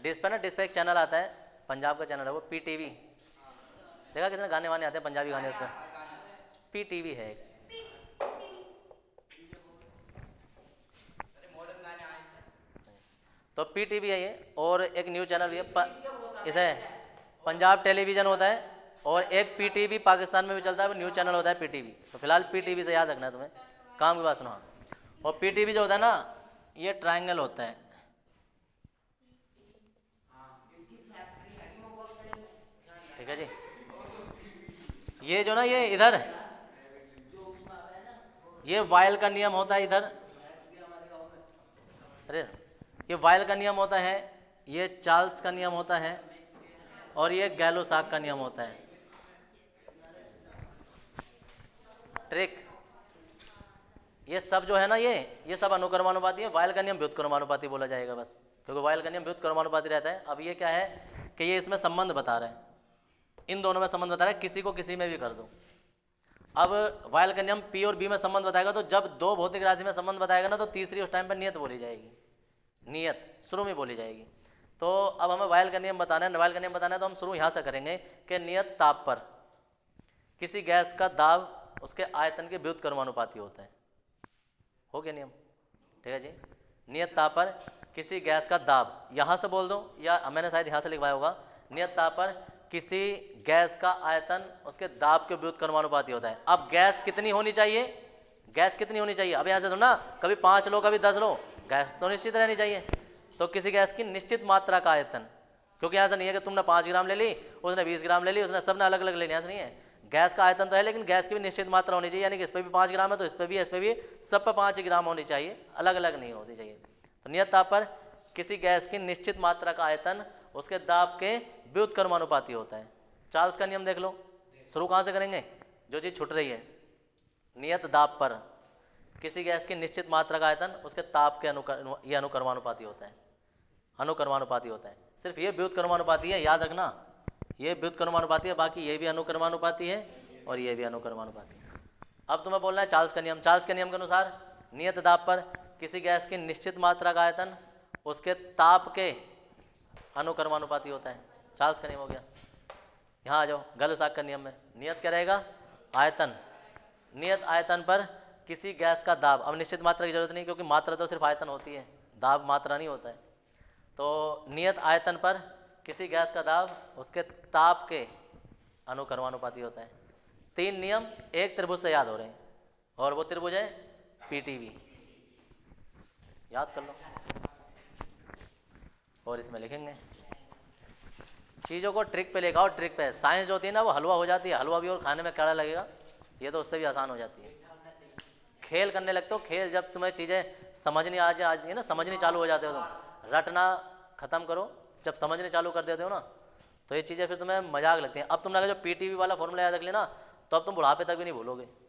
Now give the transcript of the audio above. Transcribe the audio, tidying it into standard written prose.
Dish पे ना, dish पे एक चैनल आता है, पंजाब का चैनल है वो, PTV। देखा कितने गाने वाने आते हैं पंजाबी गाने उसमें, PTV है एक। तो PTV है ये, और एक न्यूज़ चैनल भी है इसे पंजाब टेलीविज़न होता है, और एक PTV पाकिस्तान में भी चलता है, वो न्यूज़ चैनल होता है PTV। तो फिलहाल PTV से याद रखना है तुम्हें, काम की बात सुनो। और PTV जो होता है ना, ये ट्रायंगल होता है, ठीक है जी। ये जो ना, ये इधर ये वायल का नियम होता है इधर, अरे ये वायल का नियम होता है, ये चार्ल्स का नियम होता है, और ये गैलो साक का नियम होता है। ट्रिक ये सब जो है ना, ये सब अनुक्रमानुपाती है। वायल का नियम व्युत्क्रमानुपाती बोला जाएगा बस, क्योंकि वायल का नियम व्युत्क्रमानुपाती रहता है। अब ये क्या है कि ये इसमें संबंध बता रहे हैं, इन दोनों में संबंध बता रहा है, किसी को किसी में भी कर दो। अब वायल का नियम P और B में संबंध बताएगा, तो जब दो भौतिक राशि में संबंध बताएगा ना, तो तीसरी उस टाइम पर नियत बोली जाएगी, नियत शुरू में बोली जाएगी। तो अब हमें वायल का नियम बताना है, वायल का नियम बताना है, तो हम शुरू यहाँ से करेंगे कि नियत ताप पर किसी गैस का दाब उसके आयतन के व्युत्क्रमानुपाती होता है। हो गया नियम, ठीक है जी। नियत ताप पर किसी गैस का दाब, यहाँ से बोल दो, या मैंने शायद यहाँ से लिखवाया होगा, नियत ताप पर किसी गैस का आयतन उसके दाब के व्युत्क्रमानुपाती होता है। अब गैस कितनी होनी चाहिए, गैस कितनी होनी चाहिए, अब यहाँ से सुनना, कभी 5 लो कभी 10 लो, गैस तो निश्चित रहनी चाहिए। तो किसी गैस की निश्चित मात्रा का आयतन, क्योंकि यहाँ से नहीं है कि तुमने 5 ग्राम ले ली, उसने 20 ग्राम ले ली, उसने सबने अलग अलग लेनी, ऐसा नहीं है। गैस का आयतन तो है, लेकिन गैस की भी निश्चित मात्रा होनी चाहिए, यानी कि इस पर भी 5 ग्राम है तो इस पर भी, सब पर 5 ग्राम होनी चाहिए, अलग अलग नहीं होनी चाहिए। तो नियत ताप पर किसी गैस की निश्चित मात्रा का आयतन उसके दाब के व्युत्क्रमानुपाती होता है। चार्ल्स का नियम देख लो, शुरू कहाँ से करेंगे, जो चीज़ छूट रही है। नियत दाब पर किसी गैस की निश्चित मात्रा का आयतन उसके ताप के ये अनुक्रमानुपाती होता है, अनुक्रमानुपाती होता है। सिर्फ ये व्युत्क्रमानुपाती है, याद रखना, ये व्युत्क्रमानुपाती है, बाकी ये भी अनुक्रमानुपाती है और ये भी अनुक्रमानुपाती है। अब तुम्हें बोलना है चार्ल्स का नियम। चार्ल्स के नियम के अनुसार नियत दाब पर किसी गैस की निश्चित मात्रा का आयतन उसके ताप के अनुक्रमानुपाती होता है। चार्ल्स का नियम हो गया। यहाँ आ जाओ, गैलो-साक का नियम में नियत क्या रहेगा, आयतन। नियत आयतन पर किसी गैस का दाब, अब निश्चित मात्रा की जरूरत नहीं, क्योंकि मात्रा तो सिर्फ आयतन होती है, दाब मात्रा नहीं होता है। तो नियत आयतन पर किसी गैस का दाब उसके ताप के अनुक्रमानुपाती होता है। 3 नियम एक त्रिभुज से याद हो रहे हैं, और वो त्रिभुज है PTV, याद कर लो, और इसमें लिखेंगे। चीज़ों को ट्रिक पे लेकर आओ, ट्रिक पे। साइंस जो होती है ना, वो हलवा हो जाती है, हलवा भी और खाने में कड़ा लगेगा, ये तो उससे भी आसान हो जाती है। खेल करने लगते हो, खेल जब तुम्हें चीज़ें समझनी आ जाती है ना, समझनी चालू हो जाते हो, तुम रटना खत्म करो, जब समझने चालू कर देते हो ना, तो ये चीज़ें फिर तुम्हें मजाक लगती हैं। अब तुमने अगर जो PTV वाला फॉर्मूला याद रख लेना, तो अब तुम बुढ़ापे तक भी नहीं भूलोगे।